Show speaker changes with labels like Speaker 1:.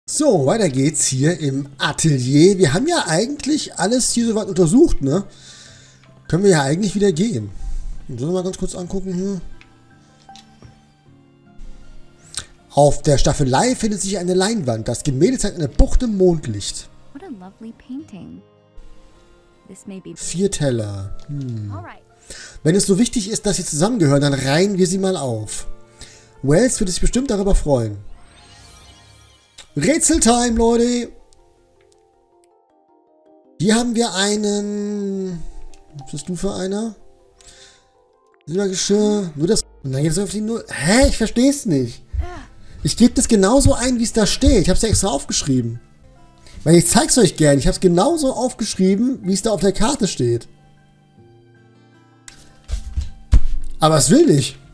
Speaker 1: So, weiter geht's hier im Atelier. Wir haben ja eigentlich alles hier soweit untersucht, ne? Können wir ja eigentlich wieder gehen. Sollen wir mal ganz kurz angucken hier. Auf der Staffelei findet sich eine Leinwand. Das Gemälde zeigt eine Bucht im Mondlicht. 4 Teller. Wenn es so wichtig ist, dass sie zusammengehören, dann reihen wir sie mal auf. Wells würde sich bestimmt darüber freuen. Rätseltime, Leute! Hier haben wir einen... Was bist du für einer? Silbergeschirr. Nur das... Und dann geht es auf die Null. Hä? Ich verstehe es nicht. Ich gebe das genauso ein, wie es da steht. Ich habe es ja extra aufgeschrieben. Weil ich zeige es euch gern. Ich habe es genauso aufgeschrieben, wie es da auf der Karte steht. Aber es will nicht.